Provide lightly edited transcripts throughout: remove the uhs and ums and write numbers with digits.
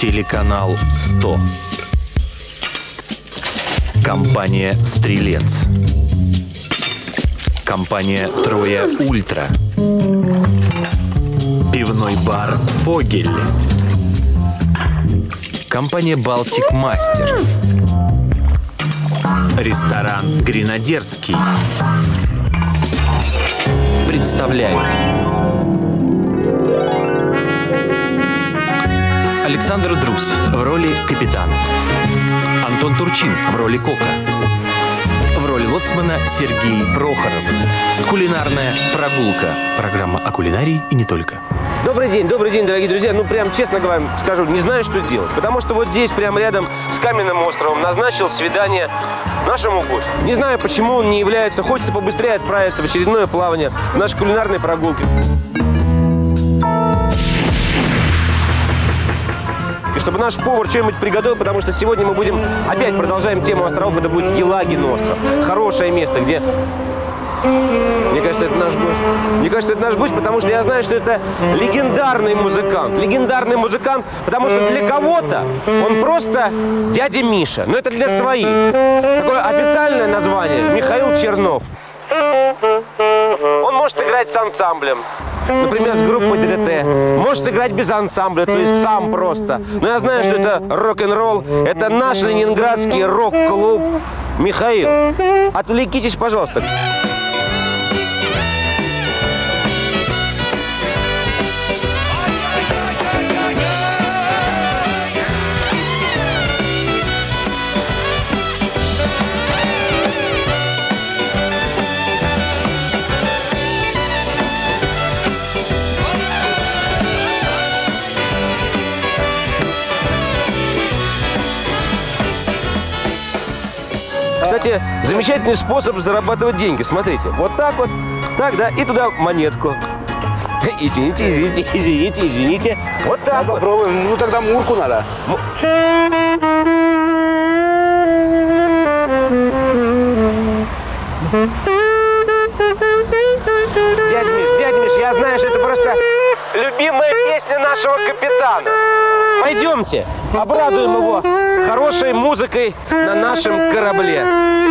Телеканал 100. Компания «Стрелец». Компания «Троя Ультра». Пивной бар «Фогель». Компания «Балтик Мастер». Ресторан «Гренадерский» представляют Александр Друзь в роли капитана, Антон Турчин в роли кока, в роли лоцмана Сергей Прохоров. Кулинарная прогулка. Программа о кулинарии и не только. Добрый день, дорогие друзья. Ну, прям честно говоря, скажу, не знаю, что делать. Потому что вот здесь, прямо рядом с Каменным островом, назначил свидание нашему гостю. Не знаю, почему он не является. Хочется побыстрее отправиться в очередное плавание в нашей кулинарной прогулке. И чтобы наш повар что-нибудь приготовил, потому что сегодня мы будем опять продолжаем тему островов. Это будет Елагин остров. Хорошее место, где... Мне кажется, это наш гость. Мне кажется, это наш гость, потому что я знаю, что это легендарный музыкант. Легендарный музыкант, потому что для кого-то он просто дядя Миша. Но это для своих. Такое официальное название – Михаил Чернов. Он может играть с ансамблем, например, с группой ДДТ. Может играть без ансамбля, то есть сам просто. Но я знаю, что это рок-н-ролл. Это наш ленинградский рок-клуб. Михаил, отвлекитесь, пожалуйста. Кстати, замечательный способ зарабатывать деньги. Смотрите, вот так вот, так, да, и туда монетку. Извините. Вот так вот. Попробуем. Ну, тогда мурку надо. Дядя Миш, я знаю, что это просто любимая песня нашего капитана. Пойдемте, обрадуем его хорошей музыкой на нашем корабле.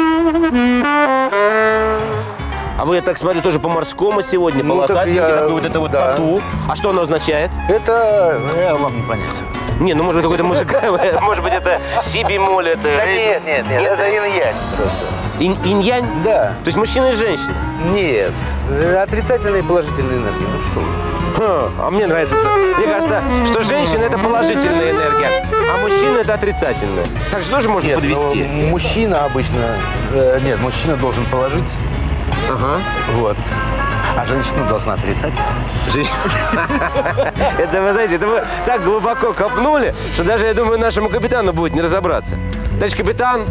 А вы, я так смотрю, тоже по-морскому сегодня, полосатенький, такой вот это вот тату. А что оно означает? Это, вам не понять. Не, ну может быть какой-то музыкальный, может быть это си-бемоль, это... Да нет, это инь-янь просто. Инь-янь? Да. То есть мужчина и женщина? Нет, отрицательная и положительная энергия, ну что вы. А мне нравится. Мне кажется, что женщина – это положительная энергия, а мужчина – это отрицательная. Так что же можно подвести? Мужчина обычно... Нет, мужчина должен положить. Ага. Вот. А женщина должна отрицать. Это, вы знаете, это вы так глубоко копнули, что даже, я думаю, нашему капитану будет не разобраться. Товарищ капитан...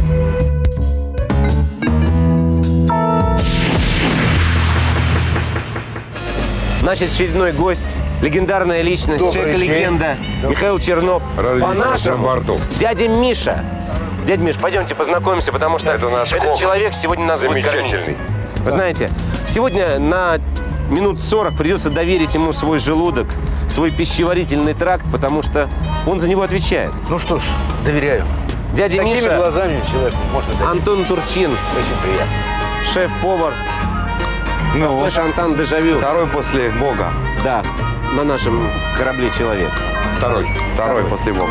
Значит, очередной гость, легендарная личность, человек-легенда, Михаил Чернов. По-нашему, дядя Миша. Дядя Миш, пойдемте познакомимся, потому что этот человек сегодня нас будет кормить. Вы знаете, сегодня на минут 40 придется доверить ему свой желудок, свой пищеварительный тракт, потому что он за него отвечает. Ну что ж, доверяю. Дядя Такими Миша, глазами человеку можно доверять. Антон Турчин, Очень приятно. шеф-повар. Ну, Шантан Дежавю. второй после Бога. Да, на нашем корабле человек. Второй после Бога.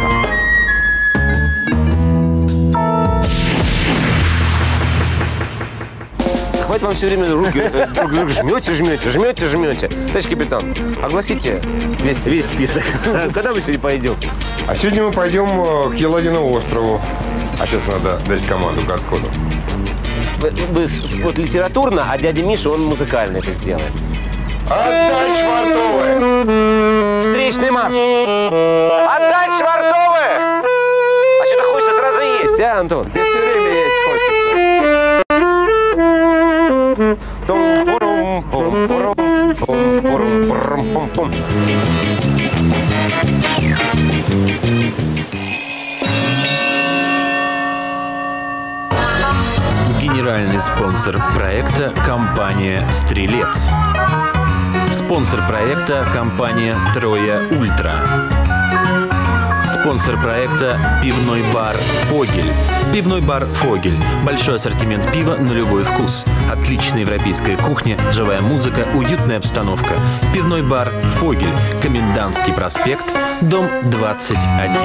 Хватит вам все время руки друг друга жмете. Товарищ капитан, огласите весь список. Когда мы сегодня пойдем? А сегодня мы пойдем к Елагину острову. А сейчас надо дать команду к отходу. Вы вот литературно, а дядя Миша, он музыкально это сделает. Отдать швартовые! Встречный марш! Отдать швартовые! А что-то хочется сразу есть, а, Антон? Тебе все время есть хочется. Генеральный спонсор проекта – компания «Стрелец». Спонсор проекта – компания «Троя Ультра». Спонсор проекта – пивной бар «Фогель». Пивной бар «Фогель». Большой ассортимент пива на любой вкус. Отличная европейская кухня, живая музыка, уютная обстановка. Пивной бар «Фогель». Комендантский проспект, дом 21.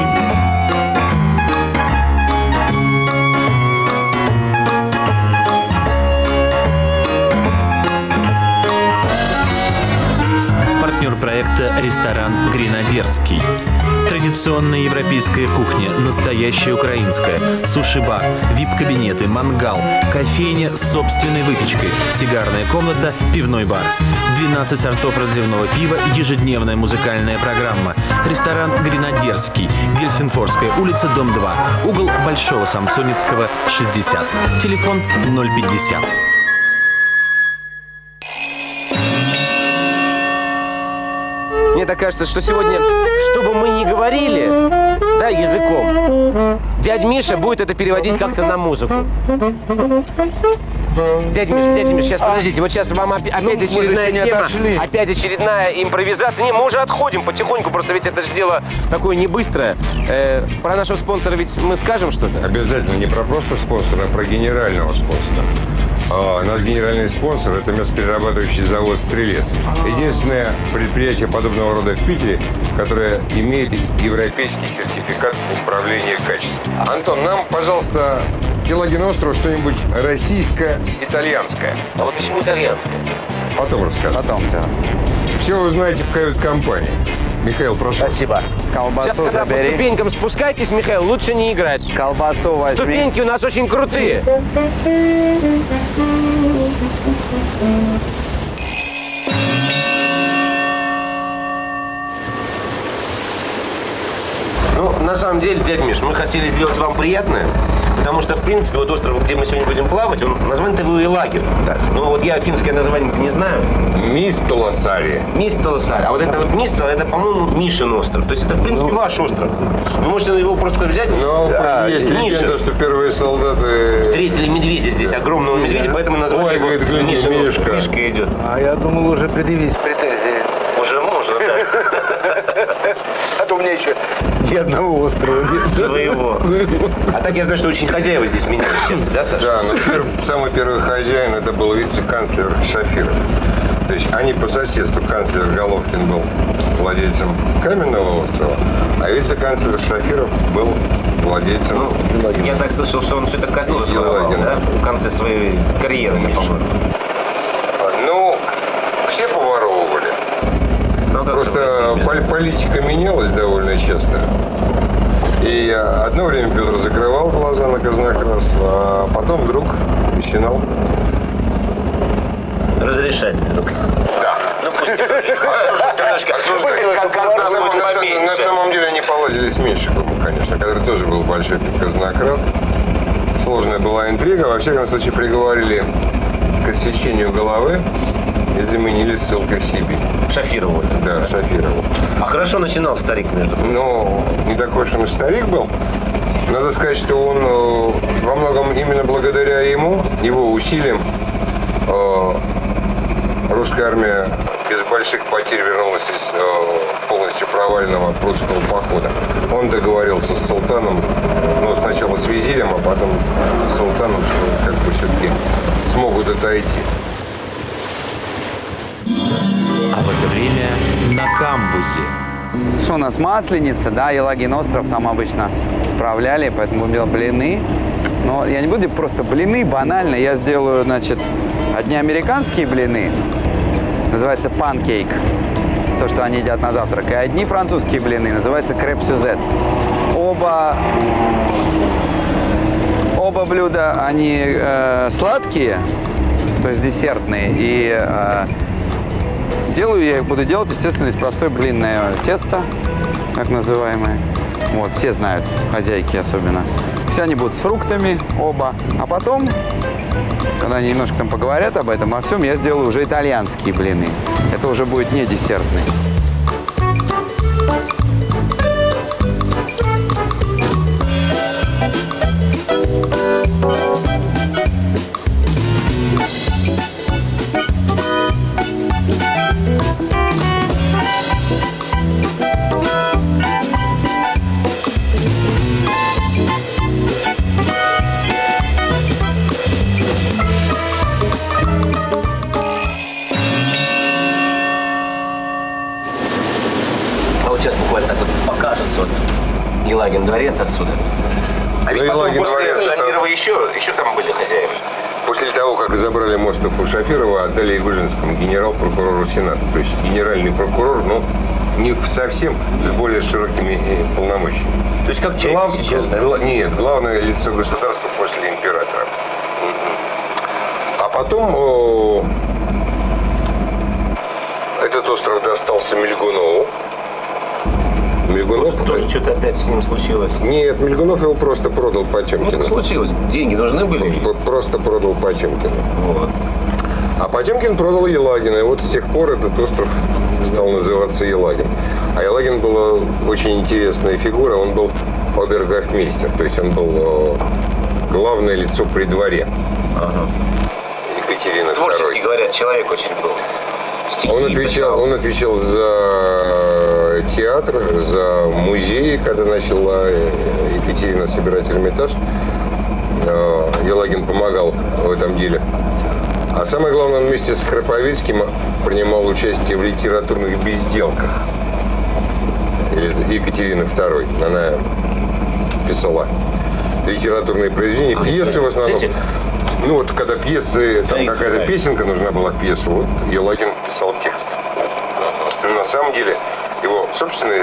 Партнер проекта – ресторан «Гренадерский». Традиционная европейская кухня, настоящая украинская, суши-бар, вип-кабинеты, мангал, кофейня с собственной выпечкой, сигарная комната, пивной бар. 12 сортов разливного пива, ежедневная музыкальная программа. Ресторан «Гренадерский», Гельсинфорская улица, дом 2, угол Большого Самсоневского, 60. Телефон 050. Мне так кажется, что сегодня, что бы мы ни говорили, да, языком, дядь Миша будет это переводить как-то на музыку. Дядя Миша, сейчас подождите, вот сейчас вам опять очередная тема, опять очередная импровизация. Не, мы уже отходим потихоньку, просто ведь это же дело такое не быстрое. Про нашего спонсора ведь мы скажем что-то? Обязательно не про просто спонсора, а про генерального спонсора. Наш генеральный спонсор – это мясоперерабатывающий завод «Стрелец». Единственное предприятие подобного рода в Питере, которое имеет европейский сертификат управления качеством. Антон, нам, пожалуйста, Елагин остров что-нибудь российско-итальянское. А вот почему итальянское? Потом расскажу. Потом, да. Все вы знаете в кают-компании. Михаил, прошу. Спасибо. Колбасу Сейчас, когда по забери. ступенькам спускайтесь, Михаил, лучше не играть. Колбасу возьми. Ступеньки у нас очень крутые. Ну, на самом деле, дядя Миш, мы хотели сделать вам приятное, потому что, в принципе, вот остров, где мы сегодня будем плавать, он назван-то Елагин. Да. Но вот я финское название-то не знаю. Мистолосари. Мистолосарь. А вот это вот Мистол, это, по-моему, Мишин остров. То есть это, в принципе, ваш остров. Вы можете его просто взять. Но есть Миша. легенда, что первые солдаты... Встретили медведя здесь, огромного медведя, поэтому назвали Ой, его говорит, гляди, Мишин остров. Мишка. Мишка идет. А я думал уже предъявить претензии. Уже можно, да. А то у меня еще ни одного острова нет. Своего. А так я знаю, что очень хозяева здесь менялись часто, да, Саша? Да, но самый первый хозяин это был вице-канцлер Шафиров. То есть они по соседству, канцлер Головкин был владельцем Каменного острова, а вице-канцлер Шафиров был владельцем Елагина. Я так слышал, что он что-то казну Елагина. да? В конце своей карьеры, по-моему. Ну, все поворовывали. Ну, как Просто политика менялась довольно часто. И одно время Петр закрывал глаза на казнократство, а потом вдруг начинал. Разрешать вдруг. Да. Ну пусть немножко. Как казна будет На поменьше. самом деле они поладили с Меньшиковым, конечно, который тоже был большой казнократ. Сложная была интрига. Во всяком случае, приговорили к отсечению головы и заменили ссылкой в Сибирь. Шафирову. Да, Шафирову. А хорошо начинал старик, между прочим. Но не такой уж он и старик был. Надо сказать, что он во многом именно благодаря ему, его усилиям, русская армия без больших потерь вернулась из полностью провального прусского похода. Он договорился с султаном, ну, сначала с визирем, а потом с султаном, что как бы все-таки смогут отойти. А в это время на камбузе. Что у нас масленица, да, Елагин остров нам обычно справляли, поэтому будем делать блины. Но я не буду делать просто блины, банально. Я сделаю, значит, одни американские блины, называется панкейк, то, что они едят на завтрак, и одни французские блины, называется креп-сюзет. Оба блюда, они сладкие, то есть десертные, и я их буду делать, естественно, из простой блинное тесто, так называемое. Вот, все знают, хозяйки особенно. Все они будут с фруктами, оба. А потом, когда они немножко там поговорят об этом, о всем, я сделаю уже итальянские блины. Это уже будет не десертный. А вот сейчас буквально так вот покажется вот Елагин дворец отсюда. А ведь потом Елагин после дворец, Шафирова еще там были хозяева. После того, как забрали Мостов у Шафирова, отдали Ягужинскому генерал-прокурору Сената. То есть генеральный прокурор, но не совсем с более широкими полномочиями. То есть как Чайка сейчас, да? Нет, главное лицо государства после императора. А потом этот остров достался Мельгунову. Мельгунов... Тоже что-то опять с ним случилось. Нет, Мельгунов его просто продал Потемкину. Ну, случилось. Деньги нужны были? Просто продал Потемкину. Вот. А Потемкин продал Елагина. И вот с тех пор этот остров стал называться Елагин. А Елагин была очень интересная фигура. Он был обергофмейстер. То есть он был главное лицо при дворе. Ага. Екатерины Творчески II. говорят, человек очень был. Он отвечал за театр, за музеи, когда начала Екатерина собирать Эрмитаж. Елагин помогал в этом деле. А самое главное, он вместе с Храповицким принимал участие в литературных безделках Екатерины II. Она писала литературные произведения, пьесы в основном. Кстати, ну вот, когда пьесы, там какая-то песенка нужна была к пьесу, вот Елагин писал текст. Но на самом деле его собственные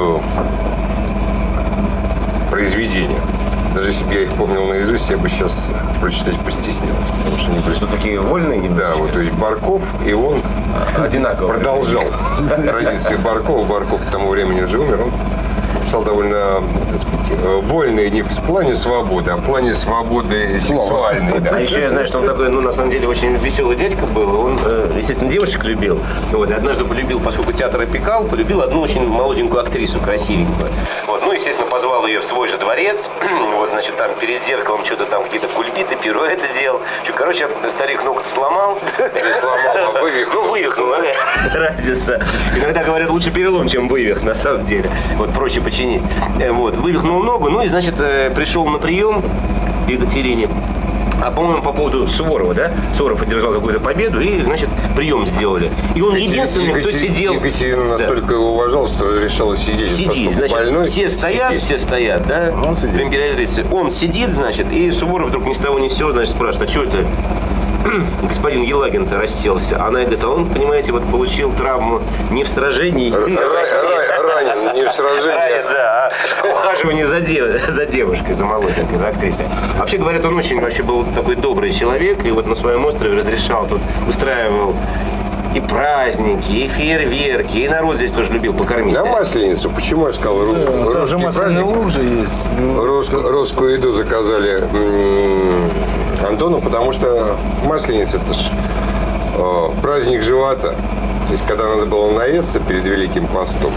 произведения, даже если бы я их помнил наизусть, я бы сейчас прочитать постеснялся. Потому что они были... что такие вольные немножко? Да, вот, то есть Барков, и он одинаково продолжал традиции Баркова. Барков к тому времени уже умер, он писал довольно, так сказать, вольный не в плане свободы, а в плане свободы сексуальной. Да. А еще я знаю, что он такой, ну, на самом деле, очень веселый дядька был. Он, естественно, девушек любил. Вот, и однажды полюбил, поскольку театр опекал, полюбил одну очень молоденькую актрису, красивенькую. Вот, ну, естественно, позвал ее в свой же дворец. Вот, значит, там перед зеркалом что-то там какие-то кульбиты, пируэты делал. Короче, старик ноготь сломал. Не сломал, а вывихнул. Ну, вывихнул, разница. Иногда говорят, лучше перелом, чем вывих, на самом деле. Вот, проще починить. Вот, вывихнул ногу, ну и, значит, пришел на прием к Екатерине. А, по-моему, по поводу Суворова, да? Суворов одержал какую-то победу, и, значит, прием сделали. И он единственный, кто сидел... Екатерина настолько его уважала, что решила сидеть. Сидит, значит, больной, все стоят, да? Он сидит. При императрице. Он сидит, значит, и Суворов вдруг ни с того ни с сего, значит, спрашивает, а что это господин Елагин-то расселся? Она говорит, а он, понимаете, вот получил травму не в сражении. Ранен, не в сражении. Да, а ухаживание за девушкой, за молоденькой, за актрисой. Вообще, говорят, он очень вообще был такой добрый человек, и вот на своем острове разрешал, тут устраивал и праздники, и фейерверки, и народ здесь тоже любил покормить. На Масленицу, почему я сказал, русский праздник, лужи есть. русскую еду заказали Антону, потому что Масленица это ж праздник живота. То есть, когда надо было наесться перед Великим постом.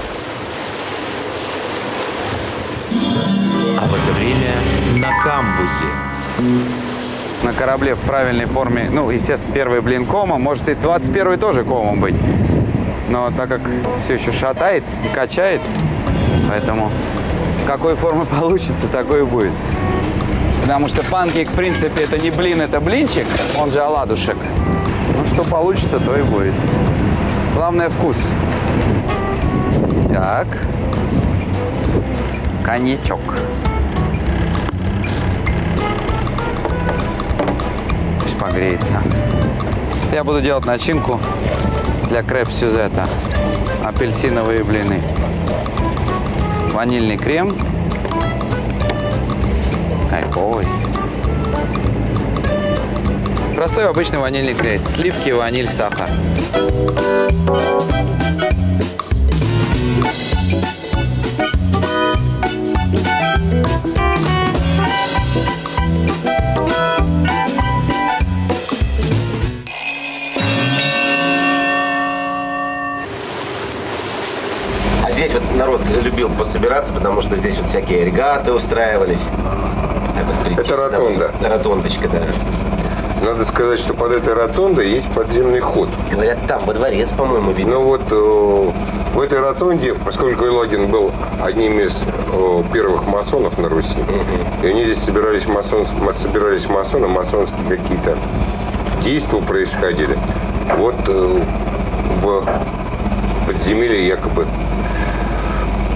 А в это время на камбузе. На корабле в правильной форме, ну, естественно, первый блин комом, может и 21-й тоже комом быть. Но так как все еще шатает и качает, поэтому какой формы получится, такой и будет. Потому что панкейк, в принципе, это не блин, это блинчик, он же оладушек. Ну, что получится, то и будет. Главное вкус. Так. Коньячок. Пусть погреется. Я буду делать начинку для креп-сюзета. Апельсиновые блины. Ванильный крем. Какой? Простой обычный ванильный крем. Сливки, ваниль, сахар. А здесь вот народ любил пособираться, потому что здесь вот всякие регаты устраивались. Так вот прийти Это сюда, ротонда. вот, ротондочка, да. Надо сказать, что под этой ротондой есть подземный ход. Говорят, там во дворец, по-моему, видел. Но вот в этой ротонде, поскольку Елагин был одним из первых масонов на Руси, и они здесь собирались масоны, масонские какие-то действия происходили. Вот в подземелье якобы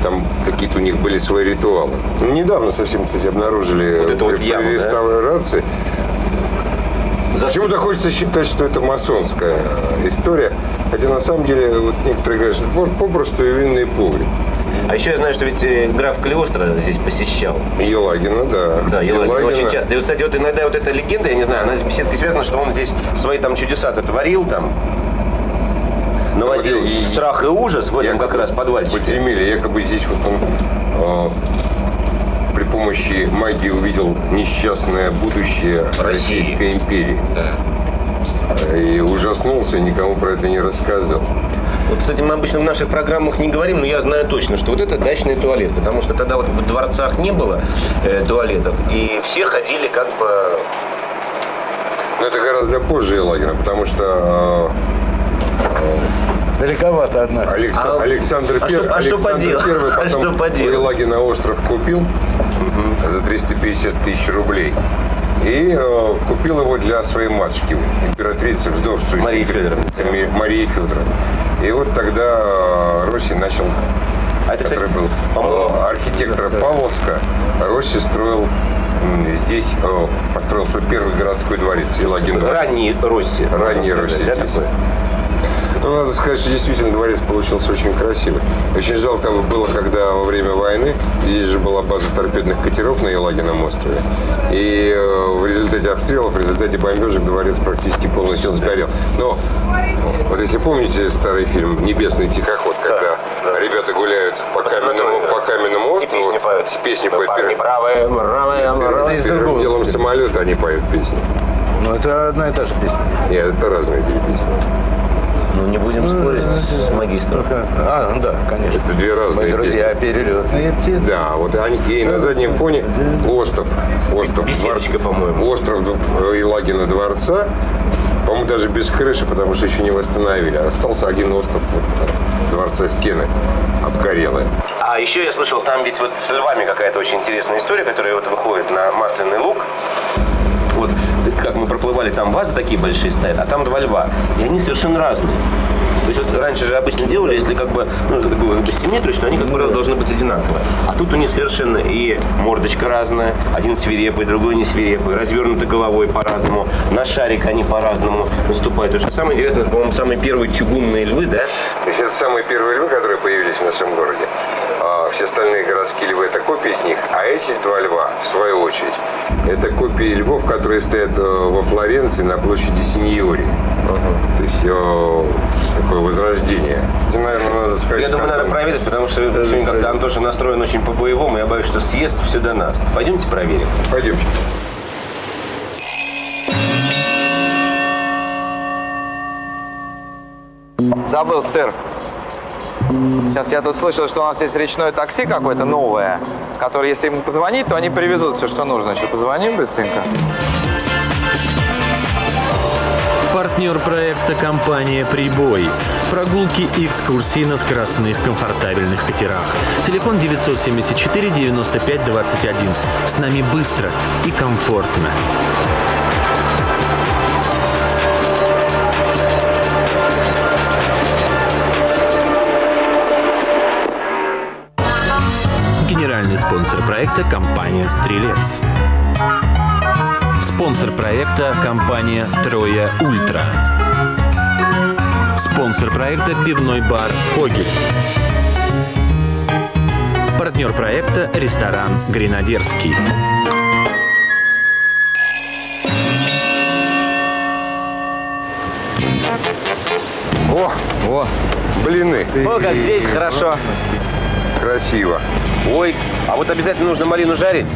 там какие-то у них были свои ритуалы. Ну, недавно совсем, кстати, обнаружили Вот это вот при яма, реставрации. Почему-то хочется считать, что это масонская история. Хотя на самом деле вот некоторые говорят, что это попросту винный погреб. А еще я знаю, что ведь граф Калиостро здесь посещал. Елагина, да. Да, Елагина очень часто. И вот, кстати, вот иногда вот эта легенда, я не знаю, она с беседкой связана, что он здесь свои там чудеса-то творил там. Наводил страх и ужас в этом как раз подвальчике. Подземелье. Якобы здесь вот он при помощи магии увидел несчастное будущее Российской империи. Да. И ужаснулся, и никому про это не рассказывал. Вот, кстати, мы обычно в наших программах не говорим, но я знаю точно, что вот это дачный туалет. Потому что тогда вот в дворцах не было туалетов, и все ходили как бы... Но это гораздо позже Елагина, потому что... Далековато, однако. Александр I потом у Елагина остров купил за 350 тысяч рублей. И купил его для своей матушки, императрицы вдовствующей Марии Федоровны. И вот тогда Росси начал, который был архитектор Павловска, Росси строил здесь, построил свой первый городской дворец, Елагин дворец. Ранний Росси. Ранний Росси здесь. Ну, надо сказать, что действительно дворец получился очень красивый. Очень жалко было, когда во время войны здесь же была база торпедных катеров на Елагином острове. И в результате обстрелов, в результате бомбежек дворец практически полностью сгорел. Но вот если помните старый фильм «Небесный тихоход», когда ребята гуляют по каменному острову, песни поют. Первым делом самолета они поют песни. Ну, это одна и та же песня. Нет, это разные две песни. Ну, не будем спорить с магистром. Ну да, конечно. Это две разные песни. Друзья, перелетные птицы. Да, вот они, и на заднем фоне остров Беседочка, по-моему. Остров Елагина дворца, по-моему, даже без крыши, потому что еще не восстановили. Остался один остров вот, от дворца, стены обгорелые. А еще я слышал, там ведь вот с львами какая-то очень интересная история, которая вот выходит на Масляный луг. Вот как мы проплывали, там вазы такие большие стоят, а там два льва. И они совершенно разные. То есть вот раньше же обычно делали, если как бы, ну, такую как бы симметрию, что они, как правило, должны быть одинаковые. А тут у них совершенно и мордочка разная. Один свирепый, другой не свирепый. Развернуты головой по-разному. На шарик они по-разному наступают. То, что самое интересное, по-моему, самые первые чугунные львы, да? То есть это самые первые львы, которые появились в нашем городе. Все остальные городские львы – это копии с них, а эти два льва, в свою очередь, это копии львов, которые стоят во Флоренции на площади Синьори. То есть такое возрождение. Наверное, надо сказать, я думаю, надо проверить, потому что сегодня как-то Антоша настроен очень по-боевому. Я боюсь, что съест все до нас. Пойдемте проверим. Пойдемте. Забыл, сэр. Сейчас я тут слышал, что у нас есть речное такси какое-то новое, которое, если ему позвонить, то они привезут все, что нужно. Еще позвоним быстренько. Партнер проекта – компания «Прибой». Прогулки и экскурсии на скоростных комфортабельных катерах. Телефон 974 95 21. С нами быстро и комфортно. Генеральный спонсор проекта – компания «Стрелец». Спонсор проекта – компания «Троя Ультра». Спонсор проекта – пивной бар «Фогель». Партнер проекта – ресторан «Гренадерский». О, блины. О, как здесь хорошо. Красиво. Ой, а вот обязательно нужно малину жарить.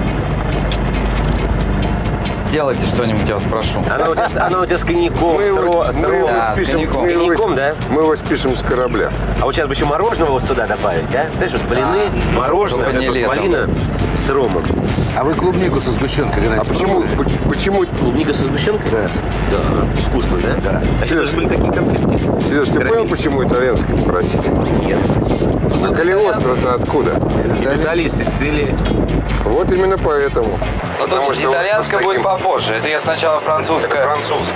Сделайте что-нибудь, я вас прошу. Она у тебя с коньяком, с коньяком, да? Мы его спишем с корабля. А вот сейчас бы еще мороженого вот сюда добавить, а? Знаешь, вот блины, мороженое, только не летом. малина с ромом. А вы клубнику со сгущенкой когда-нибудь пробовали? Почему? Клубника со сгущенкой? Да. Да, вкусно, да? Да. А это же были такие конфетки. Сереж, ты понял, почему итальянское спросили? Нет. А Калиостро-то откуда? Из Италии, из Сицилии. Вот именно поэтому. Но тут итальянское будет попозже. Это я сначала французское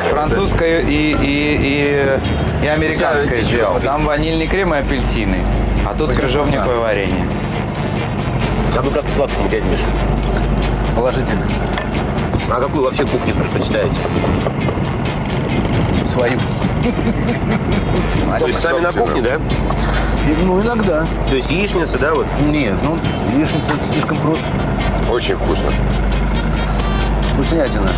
и американское сделал. Там ванильный крем и апельсины. А тут крыжовниковое варенье. А вы как к сладкому, дядя Миша? Положительно. А какую вообще кухню предпочитаете? Свою. То есть сами на кухне, да? Ну, иногда. То есть яичница, да, вот? Нет, ну, яичница слишком просто. Очень вкусно. Вкуснятина.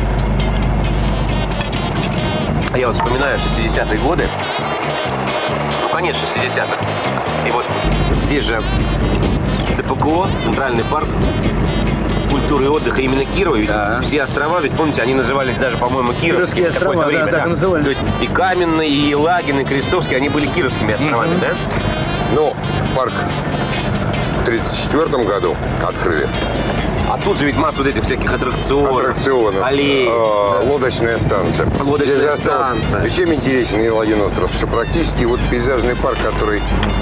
А я вот вспоминаю 60-е годы. Ну, конец 60-х. И вот здесь же ЦПКО, Центральный парк культуры и отдыха именно Кирова. Ведь все острова, ведь помните, они назывались даже, по-моему, Кировскими Кировские острова, какое-то время. да, так и назывались. То есть и Каменный, и Елагин, и Крестовский, они были Кировскими островами, да? Ну, парк в 1934 году открыли. А тут же ведь масса вот этих всяких аттракционов, аллей. Лодочная станция. Лодочная Здесь же осталось. станция. И чем интересен Елагин остров, что практически вот пейзажный парк, который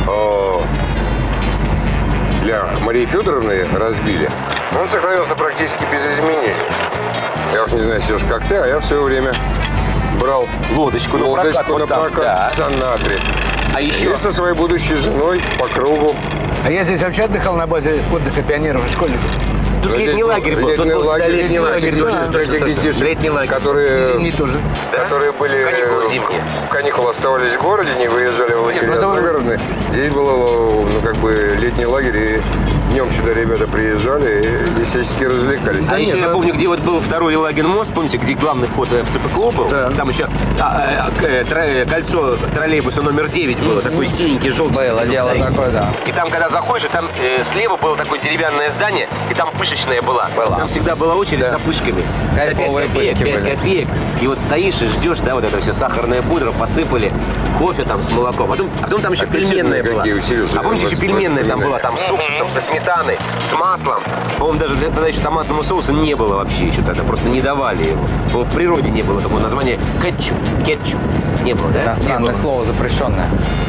для Марии Федоровны разбили, он сохранился практически без изменений. Я уж не знаю, Сереж, как ты, а я в свое время брал Лодочку на прокат, вот на там, прокат да. в Санатре. А еще И со своей будущей женой по кругу. А я здесь вообще отдыхал на базе отдыха пионеров и школьников. тут летний лагерь был. Тут был всегда летний лагерь. Для этих детишек, Летний лагерь. которые, Зимний тоже. которые были Каникулы зимние. в каникулы оставались в городе, не выезжали в лагеря Нет, ну, это- загородные. Здесь был, ну, как бы летний лагерь, и днем сюда ребята приезжали и всячески развлекались. А еще нет, я ну- помню, где вот был второй Елагин мост, помните, где главный вход в ЦПКО был? Да. Там еще кольцо троллейбуса номер 9 было, такой синенький, желтый. Было дело такое, да. И там, когда заходишь, и там слева было такое деревянное здание, и там пышечная была. Там всегда была очередь за пышками. Кайфовые За 5 копеек, пышки 5 были. копеек. И вот стоишь и ждешь, да, вот это все, сахарная пудра, посыпали, кофе там с молоком. Потом там еще Аппетитные пельменная была. какие у Сережи, А помните, еще пельменная там была, там с воспоминания. уксусом, со сметаной, с маслом. По-моему, даже тогда еще томатного соуса не было вообще еще тогда, просто не давали его. По-моему, в природе не было такого названия кетчуп. Не было, да? Иностранное слово запрещенное.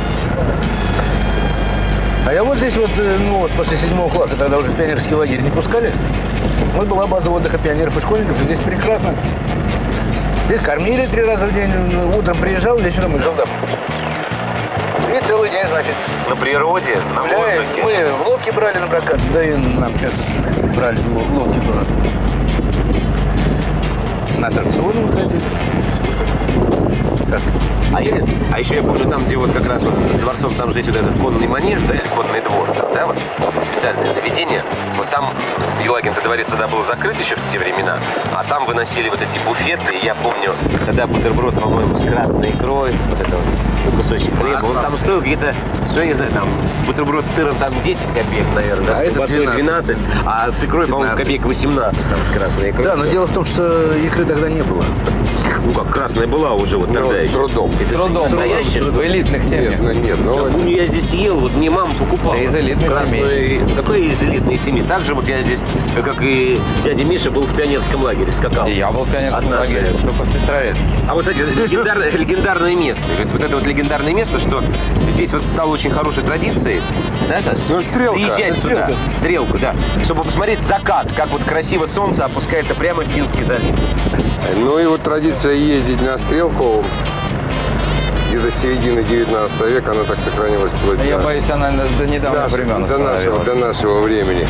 А я вот здесь вот, ну вот, после 7 класса, тогда уже в пионерский лагерь не пускали. Вот была база отдыха пионеров и школьников, и здесь прекрасно. Здесь кормили 3 раза в день, утром приезжал, вечером уезжал домой. И целый день, значит, На природе, на гуляем. воздухе. Мы в лодки брали на прокат, да и нам часто брали в лодки тоже. На аттракционы выходили. Так. А еще я помню, там, где вот как раз вот с дворцом, там же есть вот этот конный манеж, да, или конный двор, там, да, вот специальное заведение. Вот там Елагин-то дворец тогда был закрыт еще в те времена, а там выносили вот эти буфеты, и я помню, тогда бутерброд, по-моему, с красной икрой, вот это вот, кусочек хлеба, он там стоил где-то, ну, я не знаю, там, бутерброд с сыром там 10 копеек, наверное, да, А с это колбасой 12, а с икрой, по-моему, 15. копеек 18, там, с красной икрой. Да, но дело в том, что икры тогда не было. Ну, как красная была уже вот тогда с еще. трудом. Это же Трудом. настоящая, что В элитных семьях. Нет, ну, Я помню, я здесь ел, вот мне мама покупала. Да из элитной семьи. Какой из элитной семьи? Так же вот я здесь, как и дядя Миша, был в пионерском лагере, скакал. И я был в пионерском Однажды. лагере, только в Сестрорецке. А вот, кстати, легендарное место. Вот это вот легендарное место, что здесь вот стало очень хорошей традицией. Да, Саш? Ну, стрелка. Приезжать сюда. Стрелку, да. Чтобы посмотреть закат, как вот красиво солнце опускается прямо в Финский залив. Ну и вот традиция ездить на стрелку где-то с середины 19 века, она так сохранилась вплоть Я до боюсь, она до недавних времен до нашего времени.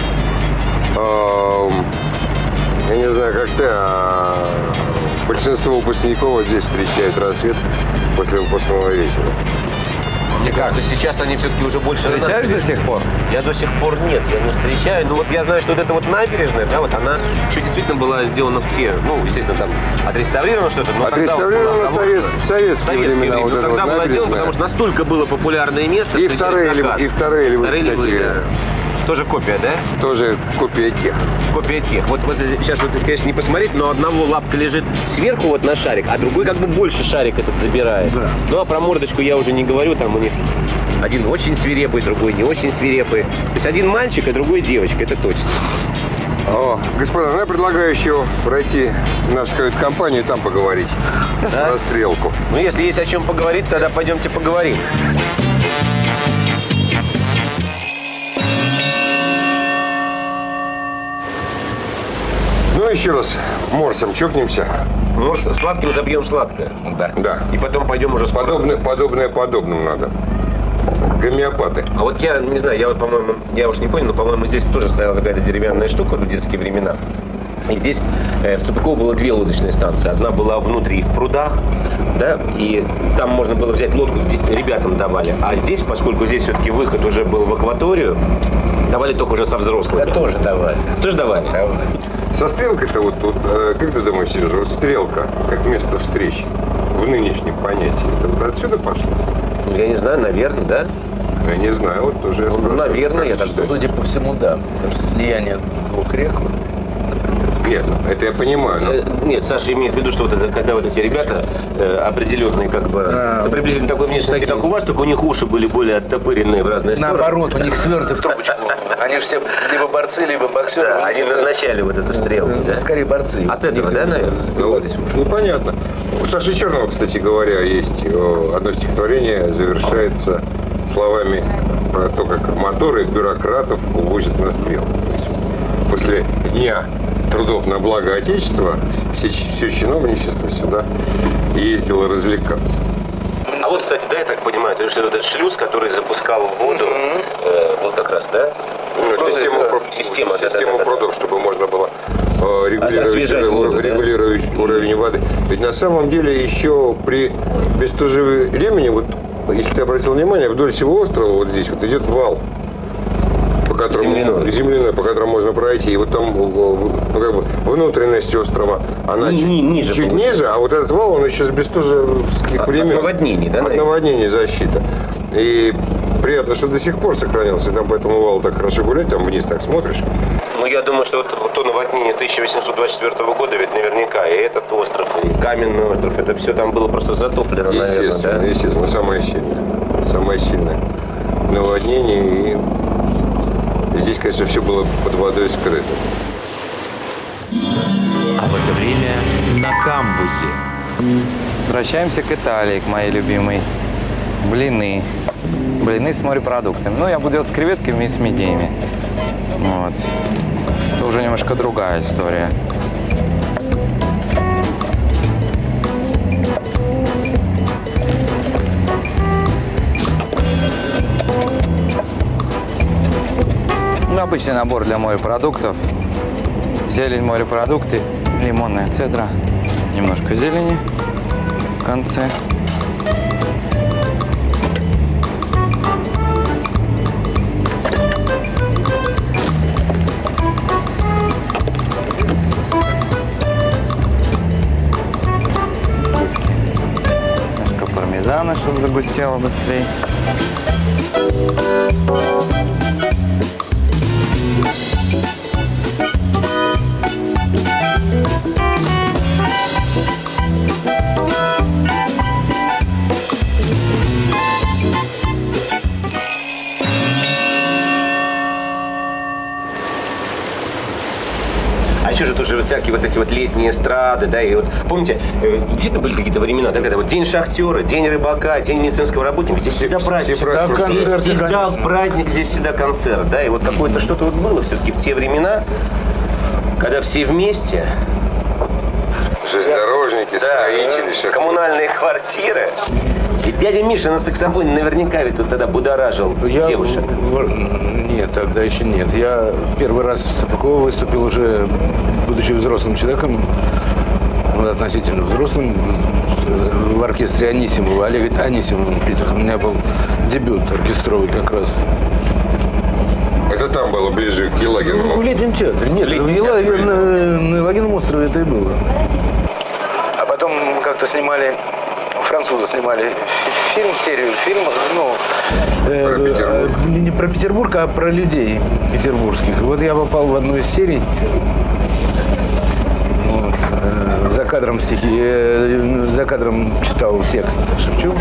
Я не знаю, как ты, а большинство выпускников вот здесь встречают рассвет после выпускного вечера. Мне кажется, сейчас они все-таки уже больше... Встречаешь до сих пор? Я до сих пор нет, я не встречаю. Ну вот я знаю, что вот эта вот набережная, да, вот она еще действительно была сделана в те, ну, естественно, там отреставрировано что-то. Но тогда Отреставрировано вот была заложена в советские времена вот но эта тогда вот было сделано, набережная. потому что настолько было популярное место. И встречать вторые закат. львы, кстати, да. Тоже копия, да? тоже копия тех. Копия тех. Вот сейчас вот, конечно, не посмотреть, но одного лапка лежит сверху вот на шарик, а другой как бы больше шарик этот забирает. Да. Ну а про мордочку я уже не говорю, там у них один очень свирепый, другой не очень свирепый. То есть один мальчик, а другой девочка, это точно. О, господа, я предлагаю еще пройти нашу кают-компанию и там поговорить. Да? На стрелку. Ну если есть о чем поговорить, тогда пойдемте поговорим. Ну, еще раз морсом чокнемся. Может, сладким забьем сладкое. Да. Да. И потом пойдем уже скоро. Подобное подобному надо. гомеопаты. А вот я не знаю, я вот, по-моему, я уж не понял, но, по-моему, здесь тоже стояла какая-то деревянная штука в детские времена. И здесь в Цыпкуково было две лодочные станции. Одна была внутри, в прудах, да, и там можно было взять лодку, ребятам давали. А здесь, поскольку здесь все-таки выход уже был в акваторию, давали только уже со взрослыми. Да тоже давали. Тоже давали? Давали. Со стрелкой-то вот, как ты думаешь, Сережа, вот стрелка, как место встречи в нынешнем понятии, это вот отсюда пошло? Ну, я не знаю, наверное, да? Я не знаю, вот тоже я спрашиваю. Наверное, как я ты так считаешь? Судя по всему, да. Потому что слияние двух рек. Нет, это я понимаю, но... Нет, Саша имеет в виду, что вот это, когда вот эти ребята определенные, как бы, приблизительно такой внешности, как у вас, только у них уши были более оттопыренные в разные стороны. Наоборот, у них сверты в трубочку. Они же все либо борцы, либо боксеры. Да, они назначали вот эту стрелку, да? Скорее борцы. От этого, да, наверное? Ну, понятно. У Саши Черного, кстати говоря, есть одно стихотворение, завершается словами про то, как моторы бюрократов увозят на стрелку. То есть после дня трудов на благо Отечества все чиновничество сюда ездило развлекаться. А вот, кстати, да, я так понимаю, то есть вот этот шлюз, который запускал в воду, вот как раз, да? Систему прудов, чтобы можно было освежать воду, регулировать уровень воды. Ведь на самом деле еще при бестужевремени, вот если ты обратил внимание, вдоль всего острова вот здесь вот идет вал, по которому земляной, по которому можно пройти. И вот там как бы внутренность острова, она ниже, чуть ниже, а вот этот вал, он еще с бестужевских времен. От наводнений, да? От наводнений защита. И приятно, что до сих пор сохранился. Там по этому валу так хорошо гулять, там вниз так смотришь. Ну, я думаю, что вот то наводнение 1824 года ведь наверняка, и этот остров, и каменный остров, это все там было просто затоплено, Естественно, наверное, да? естественно, самое сильное наводнение. И здесь, конечно, все было под водой скрыто. А в это время на камбузе. Возвращаемся к Италии, к моей любимой. Блины. Блины с морепродуктами. Ну, я буду делать с креветками и с мидиями. Вот. Это уже немножко другая история. Ну, обычный набор для морепродуктов. Зелень, морепродукты, лимонная цедра, немножко зелени в конце. Немножко пармезана, чтобы загустело быстрее. А еще же тоже всякие вот эти вот летние эстрады, да, и вот, помните, действительно были какие-то времена, да, когда вот день шахтера, день рыбака, день медицинского работника, здесь всегда праздник. Здесь всегда праздник, здесь всегда концерт, да, и вот какое-то что-то вот было все-таки в те времена, когда все вместе. Железнодорожники, строители, коммунальные квартиры. И дядя Миша на саксофоне наверняка ведь тут тогда будоражил девушек. Нет, тогда еще нет. Я первый раз в Цыпкуково выступил уже, будучи взрослым человеком, относительно взрослым, в оркестре Анисимова. Олег Анисимов, у меня был дебют оркестровый как раз. Это там было ближе к Елагину. В летнем театре. Нет, на Елагином острове это и было. А потом как-то снимали, французы снимали серию фильмов, ну, Про Петербург. не про Петербург, а про людей петербургских. Вот я попал в одну из серий. Вот, за кадром за кадром читал текст Шевчук.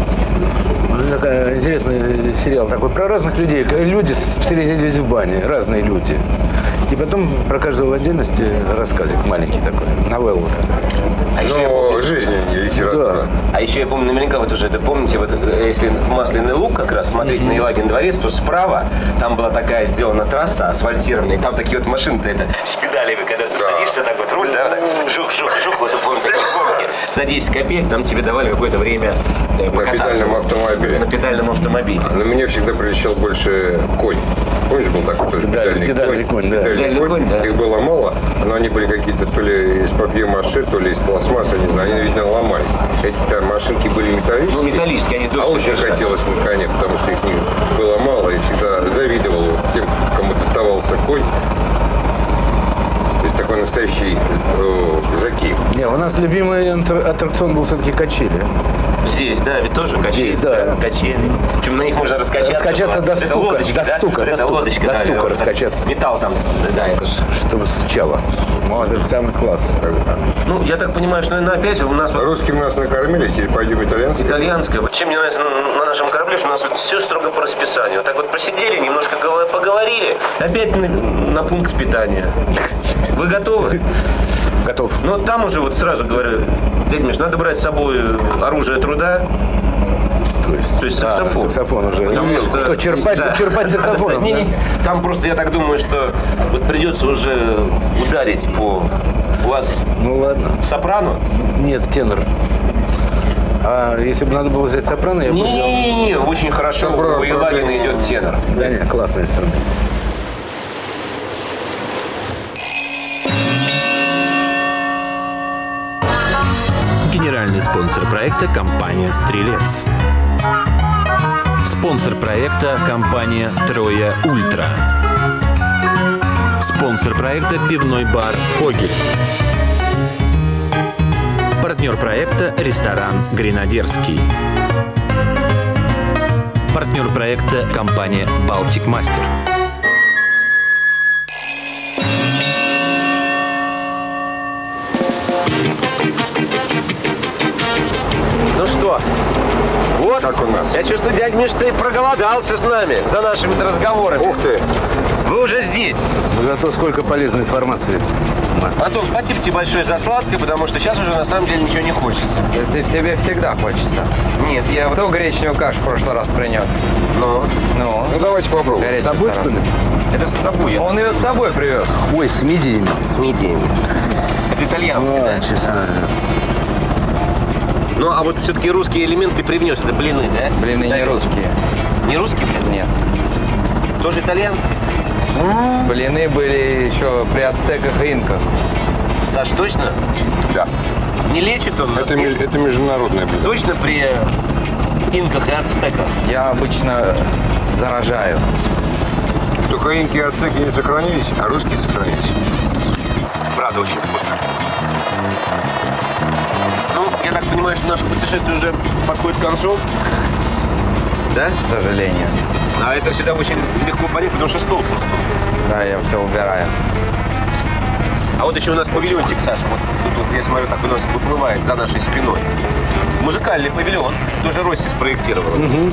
Интересный сериал такой про разных людей. Люди встретились в бане, разные люди. И потом про каждого в отдельности рассказик маленький такой, новелла. А еще Ну, жизнь, а не литература. Да. А еще я помню, наверняка вы тоже это помните, вот если Масляный Луг как раз смотреть на Елагин дворец, то справа там была такая сделана трасса асфальтированная, и там такие вот машины-то это с педалями, когда ты садишься, так вот руль, да, так, жух, вот помню, такие гонки. За 10 копеек там тебе давали какое-то время на педальном автомобиле. На педальном автомобиле. На меня всегда приличал больше конь. Помнишь, был такой тоже педальный конь? да. Педальный конь, да. Их было мало, но они были какие-то то ли из папье-маше, то ли из пластмассы, не знаю. Они, видно, ломались. Эти машинки были металлические. Ну, металлические, они А дольше очень держали. хотелось на коне, потому что их было мало. И всегда завидовал тем, кому доставался конь. То есть такой настоящий жокей. Не, у нас любимый аттракцион был все-таки качели. Здесь, да, ведь тоже качели. Здесь, да. Качели. Причем на них можно раскачаться. Раскачаться было. до Это стука, лодочка, до да? стука, Вот до это стука, лодочка, до да, стука вот раскачаться. Металл там, да, это же. Чтобы стучало. Вот это самый класс. Ну, я так понимаю, что, наверное, опять у нас вот Русским нас накормили, теперь пойдем итальянским. итальянское. Вот чем мне нравится на нашем корабле, что у нас вот все строго по расписанию. Вот так вот посидели, немножко поговорили, опять на пункт питания. Вы готовы? Готов. Ну, там уже вот сразу говорю, дядя Миш, надо брать с собой оружие труда, то есть саксофон. Саксофон уже. Потому что- Что, черпать саксофоном? Не, да? не, там просто я так думаю, что вот придется уже ударить по... У вас Ну ладно. сопрано? Нет, тенор. А если бы надо было взять сопрано, я бы взял. Не, очень хорошо. Сопрано, У Елагина проблема. идет тенор. Да нет, классный инструмент. Генеральный спонсор проекта – компания «Стрелец». Спонсор проекта – компания «Троя Ультра». Спонсор проекта – пивной бар «Фогель». Партнер проекта – ресторан «Гренадерский». Партнер проекта – компания «Балтик Мастер». Ну что, вот. Как у нас? Я чувствую, дядя Миш, ты проголодался с нами за нашими разговорами. Ух ты! Вы уже здесь. Зато сколько полезной информации. Антон, спасибо тебе большое за сладкое, потому что сейчас уже на самом деле ничего не хочется. Это тебе всегда хочется. Нет, я вот... Кто гречневую кашу в прошлый раз принес? Ну, Ну, Ну давайте попробуем. С горячая собой, что сторона. ли? это с собой. Он ее с собой привез. Ой, с мидиями. С мидиями. Это итальянский, да? честно. Ну, а вот все-таки русские элементы привнес. Это блины, да? Блины не Итальянские. русские. Не русские блины? Нет. Тоже итальянские? Блины были еще при ацтеках и инках. Саш, точно? Да. Не лечит он нас? Это международное блюдо. Точно при инках и ацтеках? Я обычно заражаю. Только инки и ацтеки не сохранились, а русские сохранились. Правда, очень вкусно. Ну, я так понимаю, что наше путешествие уже подходит к концу. Да? К сожалению. А это всегда очень легко понять, потому что стол пустой. Да, я все убираю. А вот еще у нас павильончик, Саша. Вот тут вот, я смотрю, так у нас выплывает за нашей спиной. Музыкальный павильон. Тоже Росси спроектировал.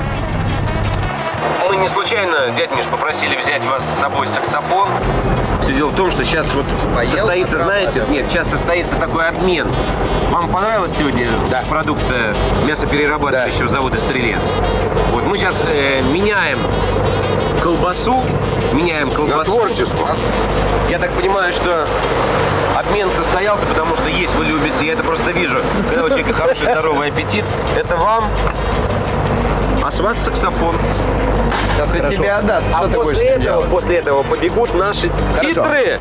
Мы не случайно, дядь Миш, попросили взять вас с собой саксофон. Все дело в том, что сейчас вот состоится, знаете, нет, сейчас состоится такой обмен. Вам понравилась сегодня продукция мясоперерабатывающего завода «Стрелец»? Вот мы сейчас меняем колбасу. На творчество. Я так понимаю, что обмен состоялся, потому что есть вы любите. Я это просто вижу. Когда у человека хороший здоровый аппетит, это вам. А с вас саксофон. Сейчас ведь тебе отдаст. Что ты будешь с ним делать? После этого побегут наши титры.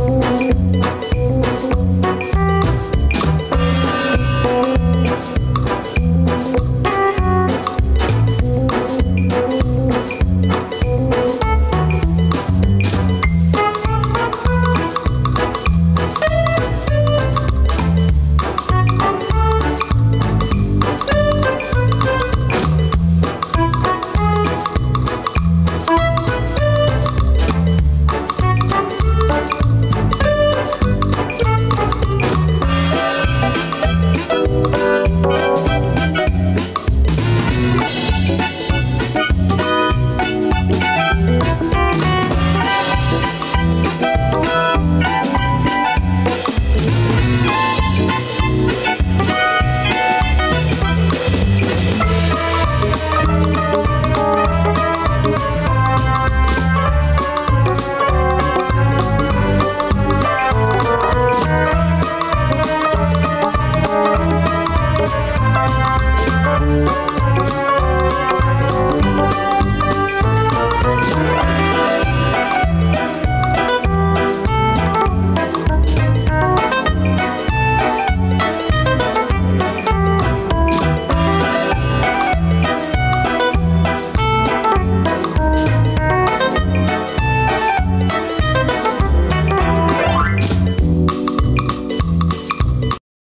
Thank